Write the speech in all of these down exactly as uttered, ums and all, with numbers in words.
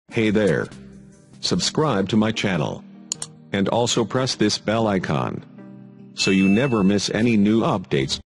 Hey there. Subscribe to my channel. And also press this bell icon, so you never miss any new updates.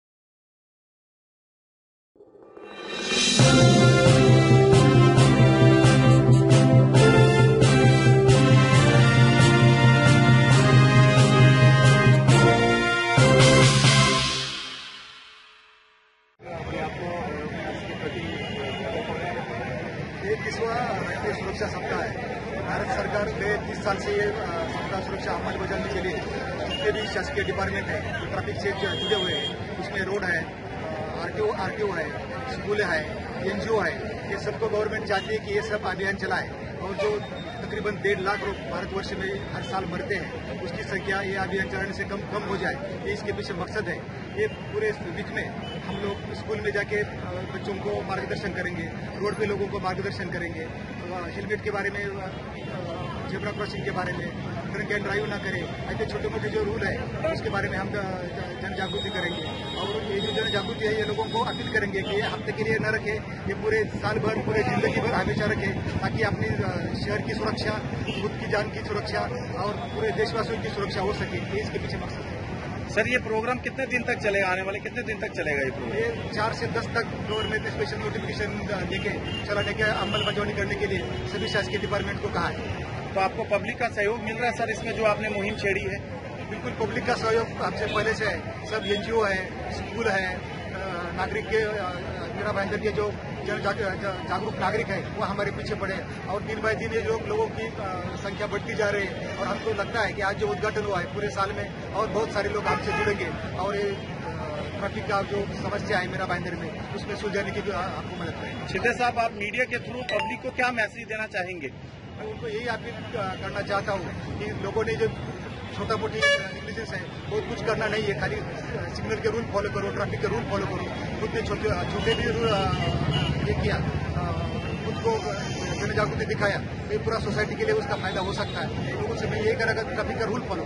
इक्कीसवां राष्ट्रीय सुरक्षा सप्ताह है। भारत सरकार ने तीस साल से ये सप्ताह सुरक्षा अमल बजाने के लिए जितने भी शासकीय डिपार्टमेंट है, ट्रैफिक से जुड़े हुए हैं, उसमें रोड है, आरटीओ आरटीओ है, स्कूल है, एनजीओ है, ये सबको गवर्नमेंट चाहती है कि ये सब अभियान चलाए। और जो तकरीबन डेढ़ लाख लोग भारतवर्ष में हर साल मरते हैं, उसकी संख्या ये अभियान चलाने से कम कम हो जाए, ये इसके पीछे मकसद है। ये पूरे वीक में हम लोग स्कूल में जाके बच्चों को मार्गदर्शन करेंगे, रोड पे लोगों को मार्गदर्शन करेंगे, हेलमेट के बारे में, जेब्रा क्रॉसिंग के बारे में, ड्रिंक एंड ड्राइव ना करें, ऐसे छोटे मोटे जो रूल है उसके बारे में हम जन जागृति करेंगे। और ये जो जन जागृति है, ये लोगों को अपील करेंगे कि ये हफ्ते के लिए न रखे, ये पूरे साल भर, पूरे जिंदगी भर हमेशा रखे, ताकि अपनी शहर की सुरक्षा, खुद की जान की सुरक्षा और पूरे देशवासियों की सुरक्षा हो सके। ये इसके पीछे मकसद है। सर, ये प्रोग्राम कितने दिन तक चलेगा? आने वाले कितने दिन तक चलेगा ये प्रोग्राम? ये चार से दस तक गवर्नमेंट ने स्पेशल नोटिफिकेशन देके चलाने के अमल बजावनी करने के लिए सभी शासकीय डिपार्टमेंट को कहा है। तो आपको पब्लिक का सहयोग मिल रहा है सर इसमें, जो आपने मुहिम छेड़ी है? बिल्कुल, पब्लिक का सहयोग हमसे पहले से है। सब एनजीओ है, स्कूल है, नागरिक के मेरा भाईंदर के जो जन जागरूक नागरिक है वो हमारे पीछे पड़े, और दिन बाय दिन ये लोग लोगों की संख्या बढ़ती जा रही है। और हमको लगता है कि आज जो उद्घाटन हुआ है पूरे साल में, और बहुत सारे लोग हमसे जुड़ेंगे और ये ट्रैफिक का जो समस्या है मेरा भाईंदर में, उसमें सुलझाने की भी आपको मदद करेंगे। शिंदे साहब, आप मीडिया के थ्रू पब्लिक को क्या मैसेज देना चाहेंगे? मैं उनको यही अपील करना चाहता हूँ कि लोगों ने जो छोटा मोटी नेग्लिजेंस है, बहुत कुछ करना नहीं है, खाली सिग्नल के रूल फॉलो करो, ट्रैफिक के रूल फॉलो करो। खुद ने छोटे छोटे भी रूल ये किया, खुद को जन जागृति दिखाया, ये पूरा सोसाइटी के लिए उसका फायदा हो सकता है। लोगों से मैं यही करेगा ट्रैफिक का रूल फॉलो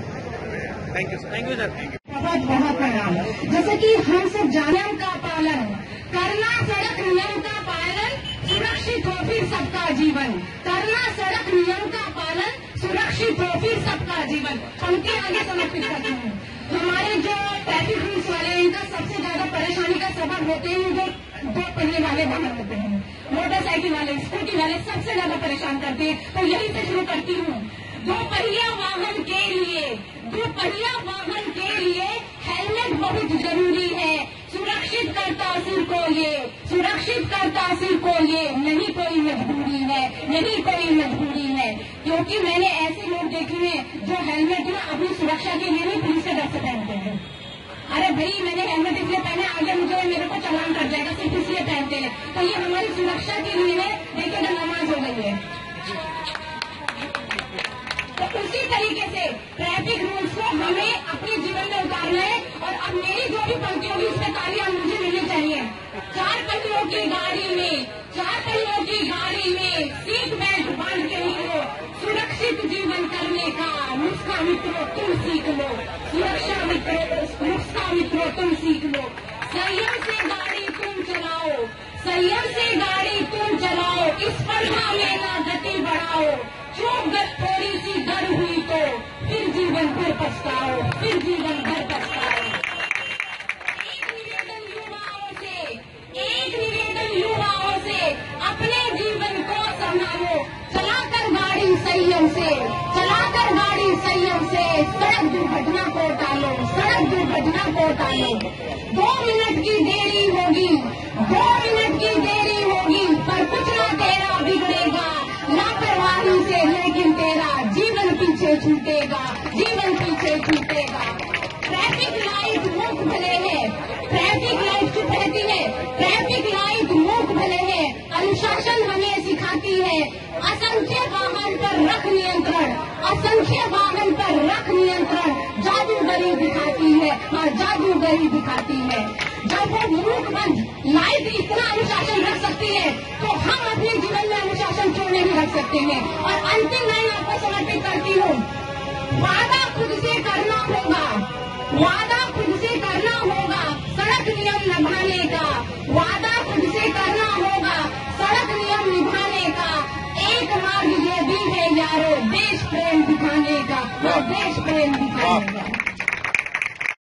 करें। Thank you sir. Thank you sir. Thank you. बहुत बहुत प्रणाम। जैसे कि हम सब नियम का पालन करना, सड़क नियम का पालन, सुरक्षित हो फिर सबका जीवन। करना सड़क नियम का पालन, सुरक्षित हो फिर सबका जीवन। उनके आगे समर्पित करती हूँ। हमारे जो ट्रैफिक रूल्स वाले हैं, इनका सबसे ज्यादा परेशानी का सबब होते हैं जो दो पहिए वाले वाहन होते हैं, मोटरसाइकिल वाले, स्कूटी वाले सबसे ज्यादा परेशान करते हैं। तो यही से शुरू करती हूँ। दो पहिया वाहन के लिए दो पहिया वाहन के लिए हेलमेट बहुत जरूरी है। सुरक्षित करता सिर को ये, सुरक्षित करता सिर को ये, नहीं कोई मजबूरी है, नहीं कोई मजबूरी है। क्योंकि मैंने ऐसे लोग देखे हैं जो हेलमेट ना अपनी सुरक्षा के लिए नहीं, पुलिस के डर से पहनते हैं। अरे भाई, मैंने हेलमेट इसलिए पहने, आगे मुझे मेरे को चालान कर जाएगा, सिर्फ इसलिए पहनते हैं। तो ये हमारी सुरक्षा के लिए है। देखिए, नमाज हो गई है। तो उसी तरीके से ट्रैफिक रूल्स को हमें अपने जीवन में उतारना है। और अब मेरी जो भी पंक्ति होगी उसमें तालियां मुझे मिलनी चाहिए। चार पहियों की गाड़ी में, चार पहियों की गाड़ी में सीट बेल्ट बांध के निकलो। सुरक्षित जीवन करने का नुस्खा मित्रों तुम सीख लो। सुरक्षा मित्रों नुस्खा मित्रों तुम सीख लो। संयम से गाड़ी तुम चलाओ, संयम से गाड़ी तुम चलाओ। इस स्पर्धा में ना गति बढ़ाओ। चूक थोड़ी सी डर हुई तो फिर जीवन भर पछताओ, फिर जीवन भर पछताओ। एक निवेदन युवाओं से, एक निवेदन युवाओं से, अपने जीवन को संभालो। चलाकर गाड़ी संयम से, चलाकर गाड़ी संयम से, सड़क दुर्घटना को टालो, सड़क दुर्घटना को टालो। दो मिनट की देरी होगी, दो मिनट की देरी होगी, पर कुछ ना तेरा बिगड़ेगा लापरवाही से, लेकिन तेरा जीवन पीछे छूटेगा, जीवन पीछे छूटेगा। ट्रैफिक लाइट मूक भले है, ट्रैफिक लाइट चुप रहती है, ट्रैफिक लाइट मूक भले है। अनुशासन हमें सिखाती है। असंख्य वाहन पर रख नियंत्रण, असंख्य वाहन पर रख नियंत्रण। जादूगरी दिखाती है, हाँ जादूगरी दिखाती है। जब वो मूक बंद लाइट इतना अनुशासन रख सकती है, तो हम अपने जीवन में अनुशासन क्यों नहीं रख सकते हैं? और अंतिम लाइन आपको समर्पित करती हूँ। वादा खुद से करना होगा, वादा खुद से करना होगा सड़क नियम निभाने का। वादा खुद से करना होगा सड़क नियम निभाने का। एक देश प्रेम दिखाएंगे।